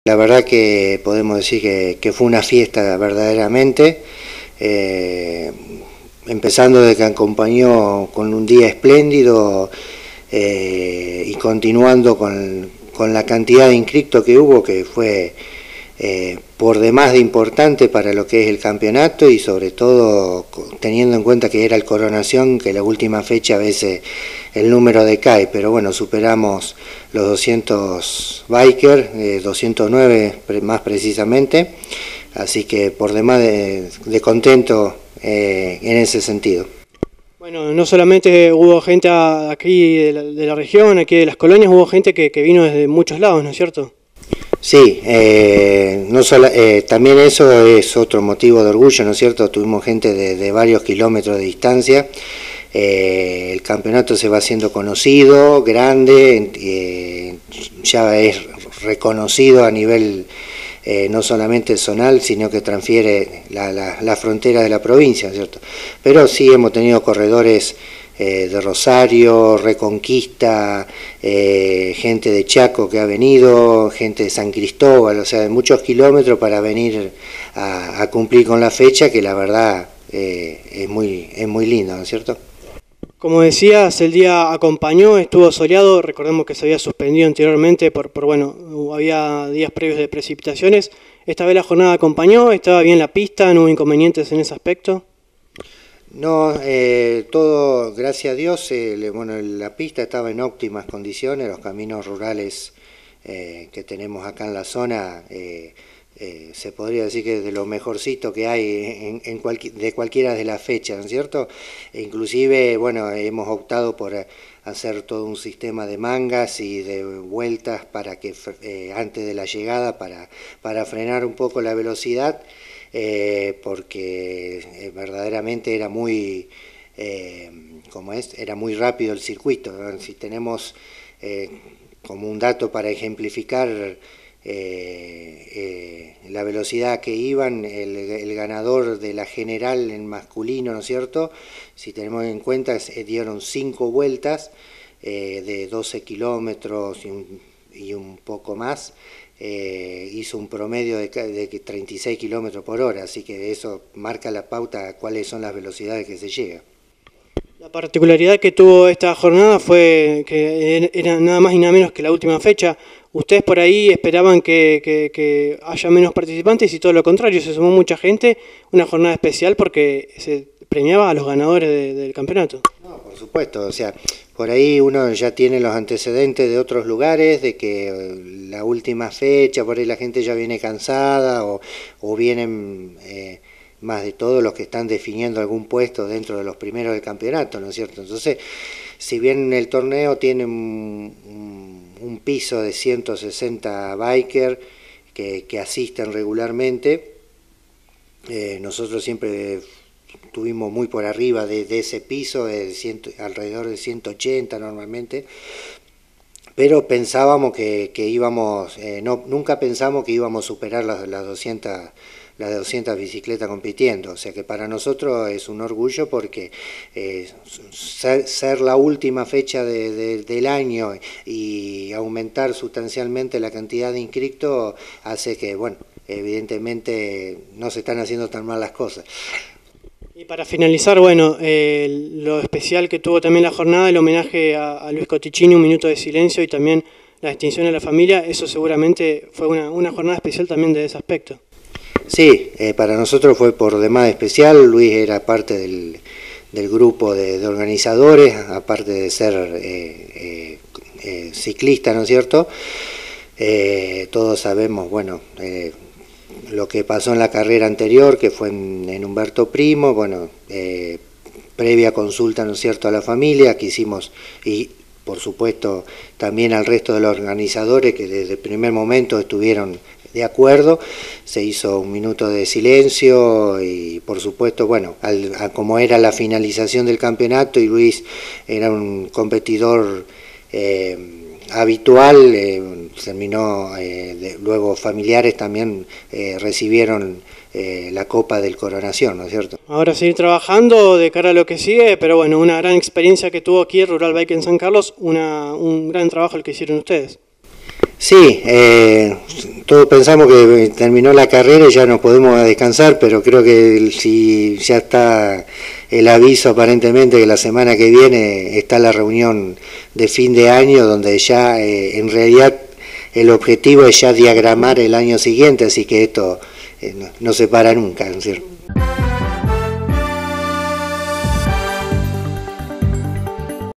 La verdad que podemos decir que fue una fiesta verdaderamente, empezando de que acompañó con un día espléndido y continuando con la cantidad de inscriptos que hubo, que fue por demás de importante para lo que es el campeonato, y sobre todo teniendo en cuenta que era el Coronación, que la última fecha a veces el número decae, pero bueno, superamos los 200 bikers, 209 más precisamente, así que por demás de contento en ese sentido. Bueno, no solamente hubo gente aquí de la región, aquí de las colonias, hubo gente que vino desde muchos lados, ¿no es cierto? Sí, también eso es otro motivo de orgullo, ¿no es cierto? Tuvimos gente de varios kilómetros de distancia. El campeonato se va haciendo conocido, grande, ya es reconocido a nivel no solamente zonal, sino que transfiere la frontera de la provincia, ¿cierto? Pero sí hemos tenido corredores de Rosario, Reconquista, gente de Chaco que ha venido, gente de San Cristóbal, o sea, de muchos kilómetros para venir a cumplir con la fecha, que la verdad es muy lindo, ¿no es cierto? Como decías, el día acompañó, estuvo soleado, recordemos que se había suspendido anteriormente bueno, había días previos de precipitaciones. Esta vez la jornada acompañó, estaba bien la pista, no hubo inconvenientes en ese aspecto. No, todo, gracias a Dios, bueno, la pista estaba en óptimas condiciones, los caminos rurales que tenemos acá en la zona, se podría decir que es de lo mejorcito que hay de cualquiera de las fechas, ¿no es cierto? E inclusive, bueno, hemos optado por hacer todo un sistema de mangas y de vueltas para que antes de la llegada, para frenar un poco la velocidad, porque verdaderamente era era muy rápido el circuito, ¿no? Si tenemos como un dato para ejemplificar la velocidad que iban, el ganador de la general en masculino, ¿no es cierto? Si tenemos en cuenta, dieron 5 vueltas de 12 kilómetros y un poco más. Hizo un promedio de 36 kilómetros por hora, así que eso marca la pauta a cuáles son las velocidades que se llega. La particularidad que tuvo esta jornada fue que era nada más y nada menos que la última fecha. Ustedes por ahí esperaban que haya menos participantes y todo lo contrario, se sumó mucha gente, una jornada especial porque se premiaba a los ganadores del campeonato. No, por supuesto, o sea, por ahí uno ya tiene los antecedentes de otros lugares, de que la última fecha, por ahí la gente ya viene cansada o vienen más de todos los que están definiendo algún puesto dentro de los primeros del campeonato, ¿no es cierto? Entonces, si bien el torneo tiene un piso de 160 bikers que asisten regularmente, nosotros siempre estuvimos muy por arriba de ese piso, alrededor de 180 normalmente, pero pensábamos que íbamos, nunca pensamos que íbamos a superar las 200 bicicletas compitiendo, o sea que para nosotros es un orgullo porque ser la última fecha del año y aumentar sustancialmente la cantidad de inscriptos hace que, bueno, evidentemente no se están haciendo tan mal las cosas. Y para finalizar, bueno, lo especial que tuvo también la jornada, el homenaje a Luis Coticini, un minuto de silencio y también la extinción de la familia, eso seguramente fue una jornada especial también de ese aspecto. Sí, para nosotros fue por demás especial. Luis era parte del grupo de organizadores, aparte de ser ciclista, ¿no es cierto? Todos sabemos, bueno, lo que pasó en la carrera anterior, que fue en Humberto Primo, bueno, previa consulta, ¿no es cierto?, a la familia, que hicimos, y por supuesto también al resto de los organizadores que desde el primer momento estuvieron de acuerdo, se hizo un minuto de silencio y por supuesto, bueno, como era la finalización del campeonato y Luis era un competidor habitual, terminó, luego familiares también recibieron la Copa del Coronación, ¿no es cierto? Ahora seguir trabajando de cara a lo que sigue, pero bueno, una gran experiencia que tuvo aquí Rural Bike en San Carlos, un gran trabajo el que hicieron ustedes. Sí, todos pensamos que terminó la carrera y ya nos podemos descansar, pero creo que si ya está el aviso aparentemente que la semana que viene está la reunión de fin de año, donde ya en realidad el objetivo es ya diagramar el año siguiente, así que esto no se para nunca, ¿no es cierto?